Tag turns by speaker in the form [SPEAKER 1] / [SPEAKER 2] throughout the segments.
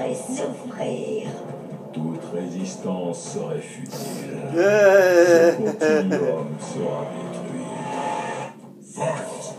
[SPEAKER 1] ferai souffrir.
[SPEAKER 2] Toute résistance serait futile. Ce continuum sera détruit. Fight!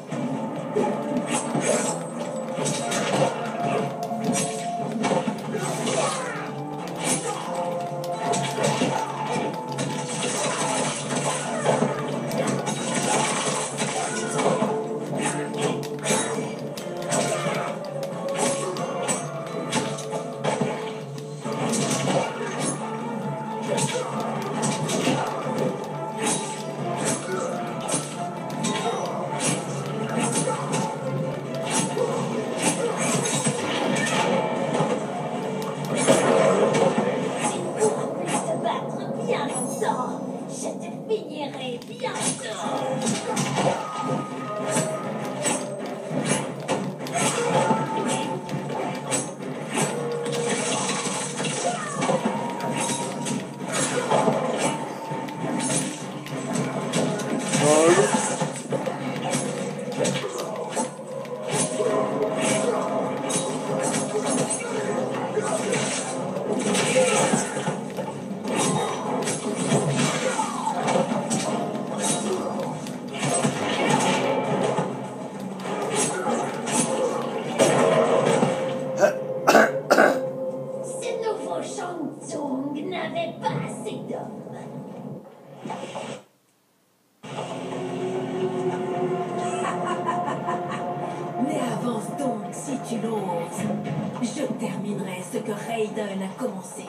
[SPEAKER 1] Je terminerai ce que Raiden a commencé.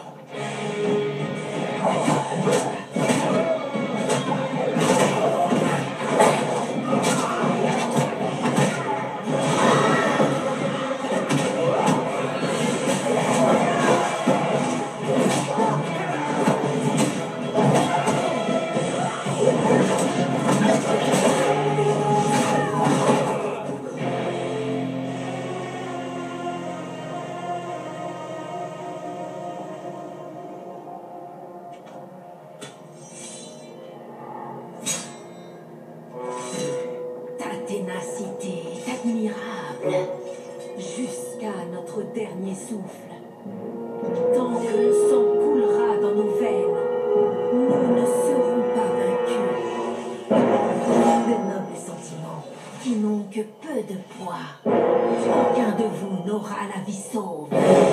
[SPEAKER 1] Ténacité est admirable, jusqu'à notre dernier souffle. Tant que le sang coulera dans nos veines, nous ne serons pas vaincus. De nobles sentiments qui n'ont que peu de poids. Aucun de vous n'aura la vie sauve.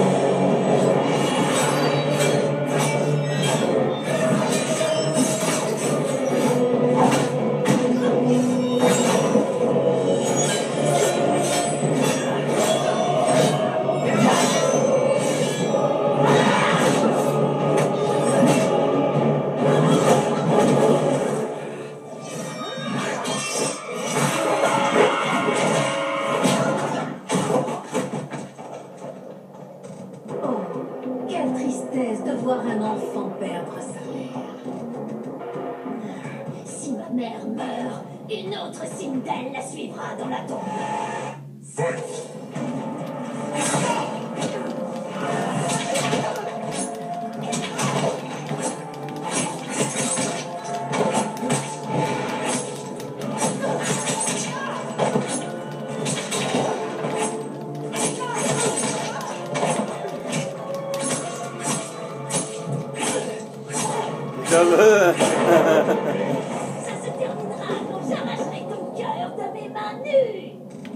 [SPEAKER 1] Quelle tristesse de voir un enfant perdre sa mère. Si ma mère meurt, une autre Sindel la suivra dans la tombe.
[SPEAKER 2] Fight!
[SPEAKER 1] Ça se terminera quand j'arracherai ton cœur de mes mains nues.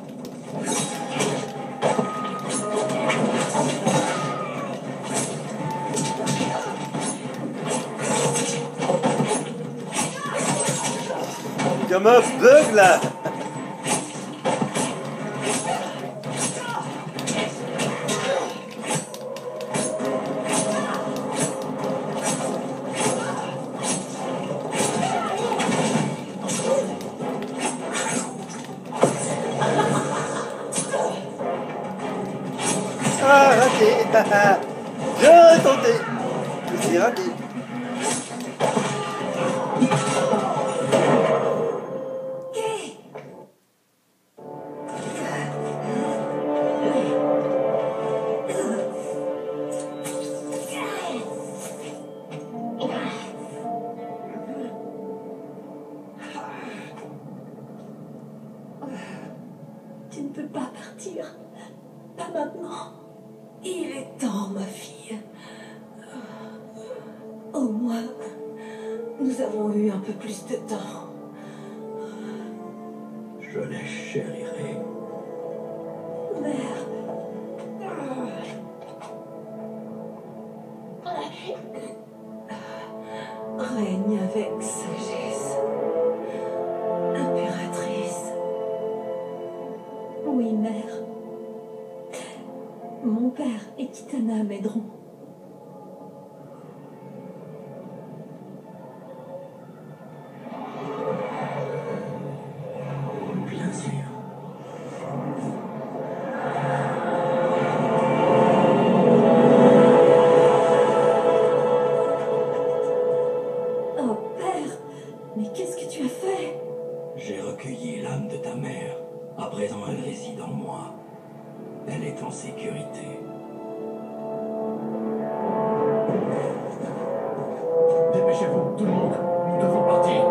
[SPEAKER 3] Comme un bug là. Ah, raté. Bien tenté. C'est raté.
[SPEAKER 1] Tu ne peux pas partir. Pas maintenant. Il est temps, ma peu plus de temps.
[SPEAKER 2] Je les chérirai.
[SPEAKER 1] Mère. Règne avec sagesse. Impératrice. Oui, mère. Mon père et Kitana m'aideront.
[SPEAKER 2] Bien sûr.
[SPEAKER 1] Oh, père! Mais qu'est-ce que tu as fait?
[SPEAKER 2] J'ai recueilli l'âme de ta mère. À présent, elle réside en moi. Elle est en sécurité. Dépêchez-vous, tout le monde. Nous devons partir.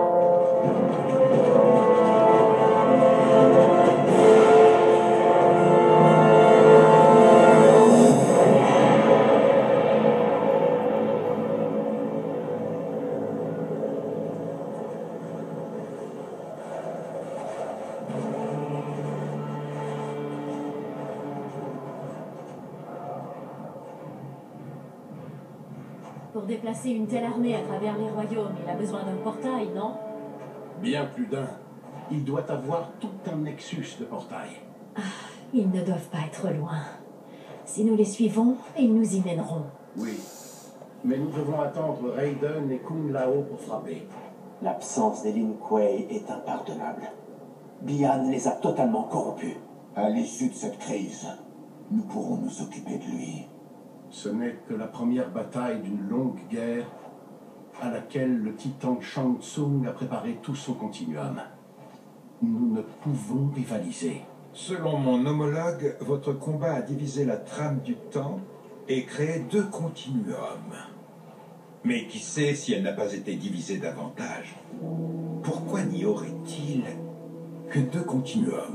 [SPEAKER 1] Pour déplacer une telle armée à travers les royaumes, il a besoin d'un portail, non?
[SPEAKER 4] Bien plus d'un. Il doit avoir tout un nexus de portail.
[SPEAKER 1] Ils ne doivent pas être loin. Si nous les suivons, ils nous y mèneront.
[SPEAKER 4] Oui. Mais nous devons attendre Raiden et Kung Lao pour frapper.
[SPEAKER 5] L'absence des Lin Kuei est impardonnable. Bian les a totalement corrompus.
[SPEAKER 2] À l'issue de cette crise, nous pourrons nous occuper de lui.
[SPEAKER 4] Ce n'est que la première bataille d'une longue guerre à laquelle le titan Shang Tsung a préparé tout son continuum. Nous ne pouvons rivaliser.
[SPEAKER 6] Selon mon homologue, votre combat a divisé la trame du temps et créé deux continuums. Mais qui sait si elle n'a pas été divisée davantage? Pourquoi n'y aurait-il que deux continuums?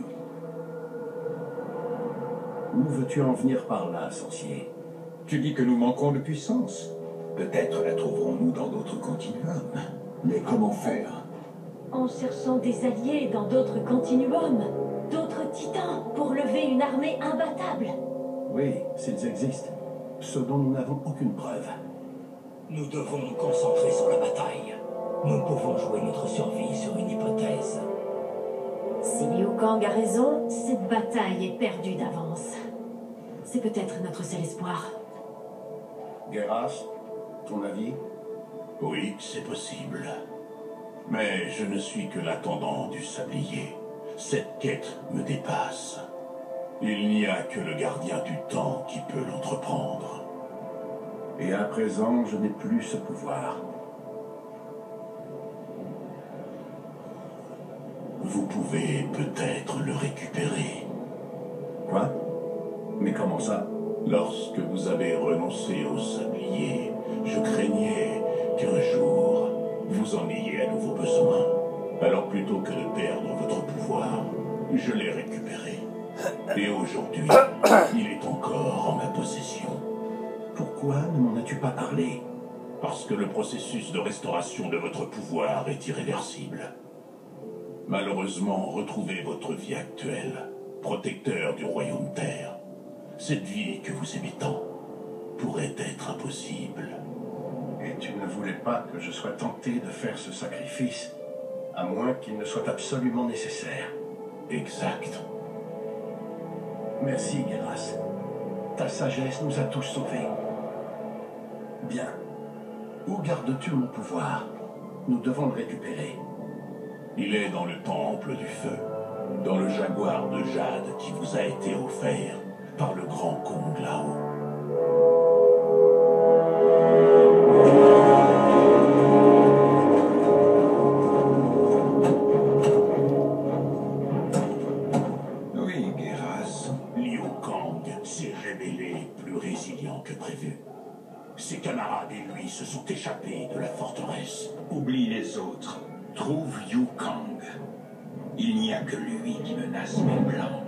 [SPEAKER 4] Où veux-tu en venir par là, sorcier?
[SPEAKER 6] Tu dis que nous manquons de puissance. Peut-être la trouverons-nous dans d'autres continuums.
[SPEAKER 2] Mais comment faire?
[SPEAKER 1] En cherchant des alliés dans d'autres continuums, d'autres titans, pour lever une armée imbattable.
[SPEAKER 4] Oui, s'ils existent. Ce dont nous n'avons aucune preuve.
[SPEAKER 2] Nous devons nous concentrer sur la bataille. Nous pouvons jouer notre survie sur une hypothèse.
[SPEAKER 1] Si Liu Kang a raison, cette bataille est perdue d'avance. C'est peut-être notre seul espoir.
[SPEAKER 4] Geras, ton avis?
[SPEAKER 2] Oui, c'est possible. Mais je ne suis que l'attendant du sablier. Cette quête me dépasse. Il n'y a que le gardien du temps qui peut l'entreprendre.
[SPEAKER 4] Et à présent, je n'ai plus ce pouvoir.
[SPEAKER 2] Vous pouvez peut-être le récupérer.
[SPEAKER 4] Quoi? Mais comment ça?
[SPEAKER 2] Lorsque vous avez renoncé au sablier, je craignais qu'un jour, vous en ayez à nouveau besoin. Alors plutôt que de perdre votre pouvoir, je l'ai récupéré. Et aujourd'hui, il est encore en ma possession.
[SPEAKER 4] Pourquoi ne m'en as-tu pas parlé?
[SPEAKER 2] Parce que le processus de restauration de votre pouvoir est irréversible. Malheureusement, retrouvez votre vie actuelle, protecteur du royaume Terre. Cette vie que vous aimez tant pourrait être impossible.
[SPEAKER 4] Et tu ne voulais pas que je sois tenté de faire ce sacrifice, à moins qu'il ne soit absolument nécessaire.
[SPEAKER 2] Exact.
[SPEAKER 4] Merci, Geras. Ta sagesse nous a tous sauvés. Bien. Où gardes-tu mon pouvoir? Nous devons le récupérer.
[SPEAKER 2] Il est dans le temple du feu, dans le jaguar de jade qui vous a été offert par le grand Kung Lao.
[SPEAKER 6] Oui, Geras.
[SPEAKER 2] Liu Kang s'est révélé plus résilient que prévu. Ses camarades et lui se sont échappés de la forteresse.
[SPEAKER 6] Oublie les autres. Trouve Liu Kang. Il n'y a que lui qui menace mes plans.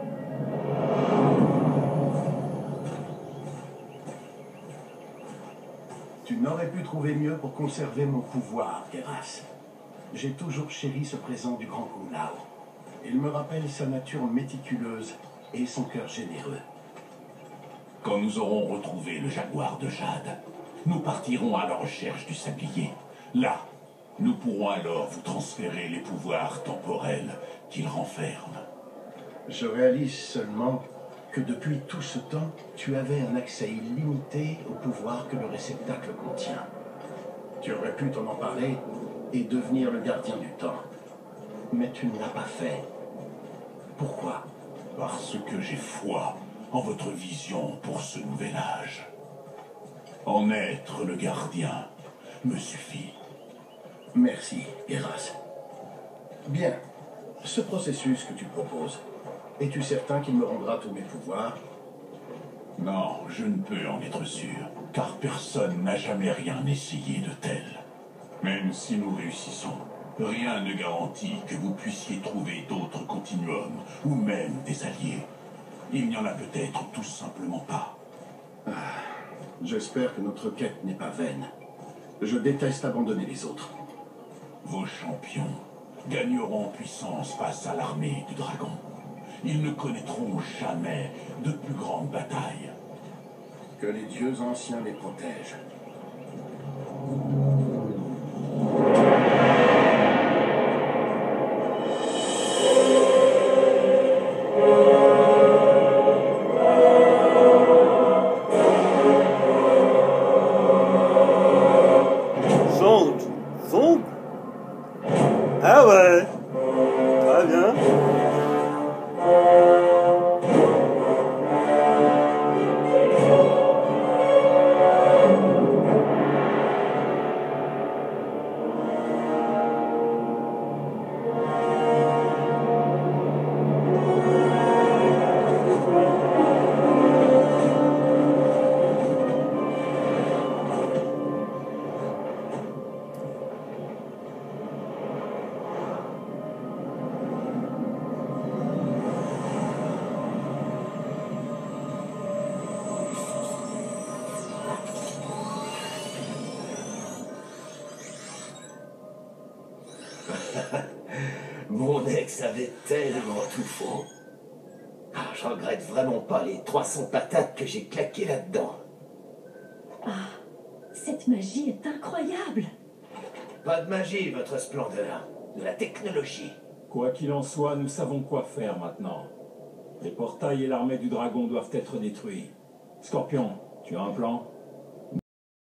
[SPEAKER 4] Tu n'aurais pu trouver mieux pour conserver mon pouvoir, Geras. j'ai toujours chéri ce présent du grand Kung Lao. Il me rappelle sa nature méticuleuse et son cœur généreux.
[SPEAKER 2] Quand nous aurons retrouvé le jaguar de Jade, nous partirons à la recherche du sablier. Là, nous pourrons alors vous transférer les pouvoirs temporels qu'il renferme.
[SPEAKER 4] Je réalise seulement que depuis tout ce temps, tu avais un accès illimité au pouvoir que le réceptacle contient. Tu aurais pu t'en emparer et devenir le gardien du temps. Mais tu ne l'as pas fait. Pourquoi?
[SPEAKER 2] Parce que j'ai foi en votre vision pour ce nouvel âge. En être le gardien me suffit.
[SPEAKER 4] Merci, Geras. Bien. Ce processus que tu proposes, es-tu certain qu'il me rendra tous mes pouvoirs?
[SPEAKER 2] Non, je ne peux en être sûr, car personne n'a jamais rien essayé de tel. Même si nous réussissons, rien ne garantit que vous puissiez trouver d'autres continuums, ou même des alliés. Il n'y en a peut-être tout simplement pas.
[SPEAKER 4] J'espère que notre quête n'est pas vaine. Je déteste abandonner les autres.
[SPEAKER 2] Vos champions gagneront en puissance face à l'armée du dragon. Ils ne connaîtront jamais de plus grandes batailles.
[SPEAKER 4] Que les dieux anciens les protègent.
[SPEAKER 3] Zong. Ah ouais. Très bien.
[SPEAKER 7] Mon ex avait tellement tout faux. Ah, je regrette vraiment pas les 300 patates que j'ai claquées là-dedans.
[SPEAKER 1] Ah, cette magie est incroyable.
[SPEAKER 7] Pas de magie, votre splendeur. De la technologie.
[SPEAKER 8] Quoi qu'il en soit, nous savons quoi faire maintenant. Les portails et l'armée du dragon doivent être détruits. Scorpion, tu as un plan?